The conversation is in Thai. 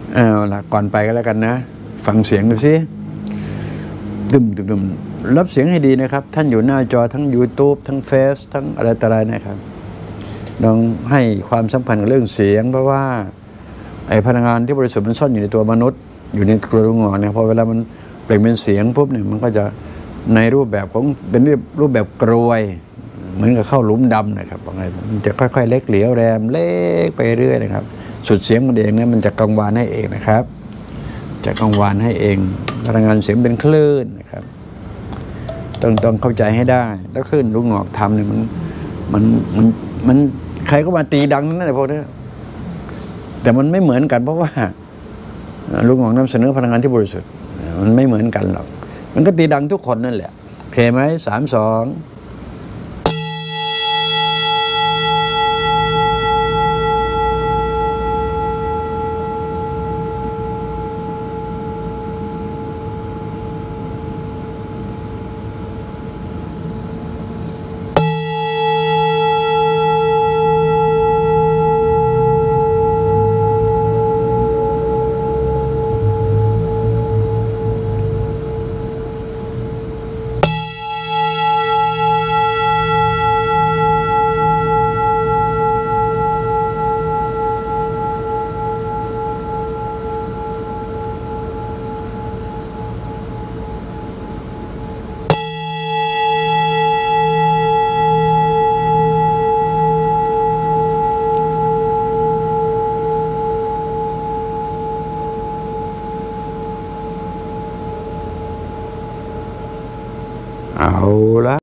เอาล่ะก่อนไปก็แล้วกันนะฟังเสียงดูสิดึมรับเสียงให้ดีนะครับท่านอยู่หน้าจอทั้ง YouTube ทั้งเฟซทั้งอะไรต่ออะไรนะครับลองให้ความสำคัญกับเรื่องเสียงเพราะว่าไอ้พลังงานที่บริสุทธิ์มันซ่อนอยู่ในตัวมนุษย์อยู่ในกระดูกงอกเนี่ยพอเวลามันเปล่งเป็นเสียงปุ๊บเนี่ยมันก็จะในรูปแบบของเป็นรูปแบบกรวยเหมือนกับเข้าหลุมดำนะครับมันจะค่อยๆเล็กเหลียวแรมเล็กไปเรื่อยนะครับสุดเสียงมันเองนะมันจะกังวานให้เองนะครับจะกังวานให้เองพลังงานเสียงเป็นคลื่นนะครับต้องเข้าใจให้ได้แล้วคลื่นลูกงอกทำเนี่ยมันใครก็มาตีดังนั่นแหละพวกนี้แต่มันไม่เหมือนกันเพราะว่าลูกงอกนำเสนอพลังงานที่บริสุทธิ์มันไม่เหมือนกันหรอกมันก็ตีดังทุกคนนั่นแหละโอเคไหม3 2